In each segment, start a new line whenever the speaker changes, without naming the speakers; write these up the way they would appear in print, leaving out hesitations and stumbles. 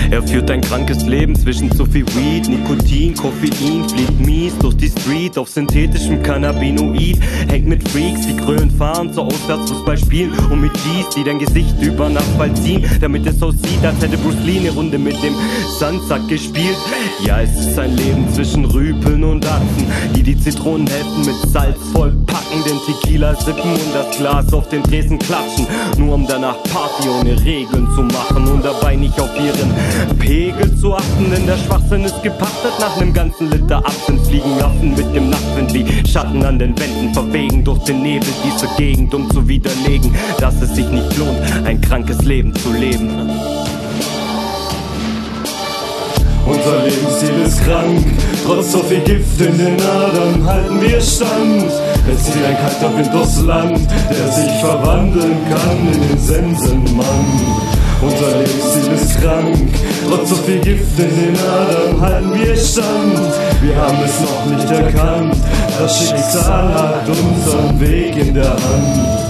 Er führt ein krankes Leben zwischen zu viel Weed, Nikotin, Koffein, fliegt mies durch die Street auf synthetischem Cannabinoid, hängt mit Freaks, die Krölen fahren, zur Auswärtsfußball spielen und mit G's, die dein Gesicht über Nachtball ziehen, damit es aussieht, als hätte Bruce Lee eine Runde mit dem Sandsack gespielt. Ja, es ist ein Leben zwischen Rüpeln und Atzen, die Zitronenhälften mit Salz vollpacken, den Tequila sippen und das Glas auf den Tresen klatschen, nur um danach Party ohne Regeln zu machen und dabei nicht auf ihren Pegel zu achten, denn der Schwachsinn ist gepachtet. Nach nem ganzen Liter Absinth fliegen Affen mit dem Nachtwind wie Schatten an den Wänden, verwegen durch den Nebel diese Gegend, um zu widerlegen, dass es sich nicht lohnt, ein krankes Leben zu leben.
Unser Lebensstil ist krank, trotz so viel Gift in den Adern halten wir stand. Es zieht ein kalter Wind durchs Land, der sich verwandeln kann in den Sensenmann. Unser Lebensstil ist krank, trotz so viel Gift in den Adern halten wir stand. Wir haben es noch nicht erkannt, das Schicksal hat unseren Weg in der Hand.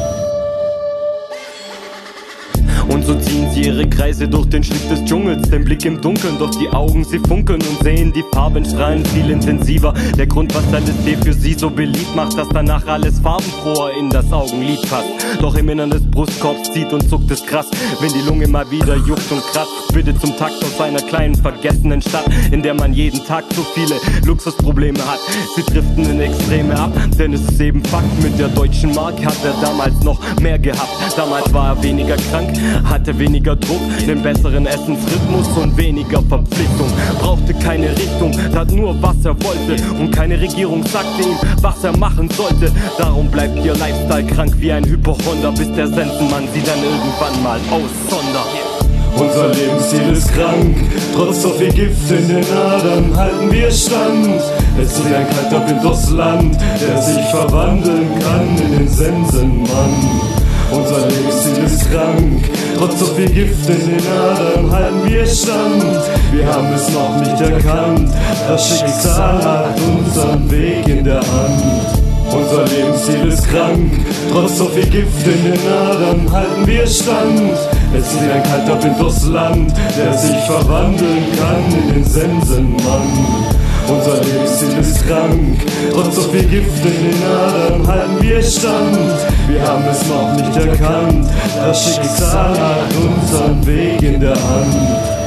Und so ziehen sie ihre Kreise durch den Schliff des Dschungels, den Blick im Dunkeln, doch die Augen, sie funkeln und sehen die Farben strahlen viel intensiver. Der Grund, was LSD für sie so beliebt macht, dass danach alles farbenfroher in das Augenlid passt. Doch im Innern des Brustkorbs zieht und zuckt es krass, wenn die Lunge mal wieder juckt und kratzt. Bitte zum Takt aus einer kleinen vergessenen Stadt, in der man jeden Tag so viele Luxusprobleme hat. Sie driften in Extreme ab, denn es ist eben Fakt, mit der deutschen Mark hat er damals noch mehr gehabt. Damals war er weniger krank, hatte weniger Druck, den besseren Essensrhythmus und weniger Verpflichtung. Brauchte keine Richtung, tat nur was er wollte und keine Regierung sagte ihm, was er machen sollte. Darum bleibt ihr Lifestyle krank wie ein Hypochonder, bis der Sensenmann sie dann irgendwann mal aussondert.
Unser Lebensstil ist krank, trotz so viel Gift in den Adern halten wir stand. Es zieht ein kalter Wind durchs Land, der sich verwandeln kann in den Sensenmann. Unser Lebensstil ist krank, trotz so viel Gift in den Adern halten wir stand. Wir haben es noch nicht erkannt, das Schicksal hat unseren Weg in der Hand. Unser Lebensstil ist krank, trotz so viel Gift in den Adern halten wir stand. Es zieht ein kalter Wind durchs Land, der sich verwandeln kann in den Sensenmann. Unser Lebensstil ist krank, trotz so viel Gift in den Adern halten wir stand. Wir haben es noch nicht erkannt, das Schicksal hat unseren Weg in der Hand.